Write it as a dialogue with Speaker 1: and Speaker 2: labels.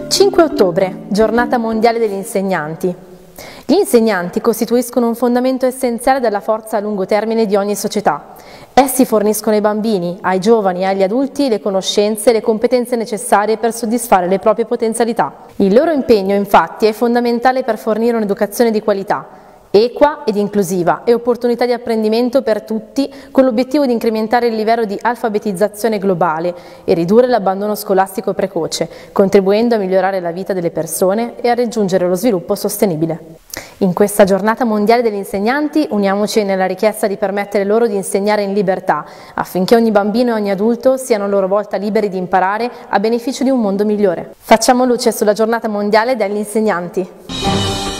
Speaker 1: 5 ottobre, Giornata Mondiale degli Insegnanti. Gli insegnanti costituiscono un fondamento essenziale della forza a lungo termine di ogni società. Essi forniscono ai bambini, ai giovani e agli adulti le conoscenze e le competenze necessarie per soddisfare le proprie potenzialità. Il loro impegno, infatti, è fondamentale per fornire un'educazione di qualità, equa ed inclusiva e opportunità di apprendimento per tutti, con l'obiettivo di incrementare il livello di alfabetizzazione globale e ridurre l'abbandono scolastico precoce, contribuendo a migliorare la vita delle persone e a raggiungere lo sviluppo sostenibile. In questa giornata mondiale degli insegnanti uniamoci nella richiesta di permettere loro di insegnare in libertà, affinché ogni bambino e ogni adulto siano a loro volta liberi di imparare a beneficio di un mondo migliore. Facciamo luce sulla giornata mondiale degli insegnanti.